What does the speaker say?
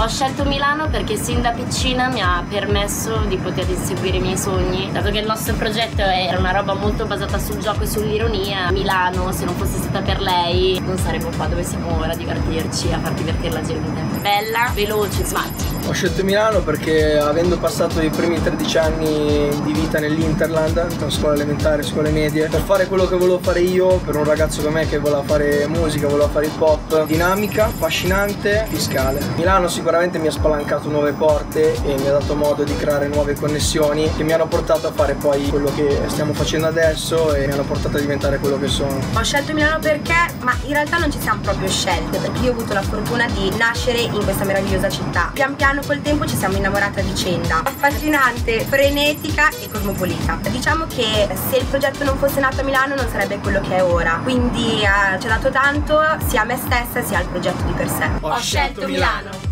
Ho scelto Milano perché sin da piccina mi ha permesso di poter inseguire i miei sogni. Dato che il nostro progetto era una roba molto basata sul gioco e sull'ironia, Milano, se non fosse stata per lei, non saremmo qua dove siamo ora a divertirci, a far divertire la gente. Bella, veloce, smart. Ho scelto Milano perché avendo passato i primi 13 anni di vita nell'Interland, tra scuola elementare e scuole medie, per fare quello che volevo fare io, per un ragazzo come me che voleva fare musica, voleva fare hip hop, dinamica, affascinante, fiscale. Milano sicuramente mi ha spalancato nuove porte e mi ha dato modo di creare nuove connessioni che mi hanno portato a fare poi quello che stiamo facendo adesso e mi hanno portato a diventare quello che sono. Ho scelto Milano perché, ma in realtà non ci siamo proprio scelte, perché io ho avuto la fortuna di nascere in questa meravigliosa città. Pian piano col tempo ci siamo innamorate a vicenda. Affascinante, frenetica e cosmopolita. Diciamo che se il progetto non fosse nato a Milano non sarebbe quello che è ora, quindi ci ha dato tanto sia a me stessa sia al progetto di per sé. Ho scelto Milano.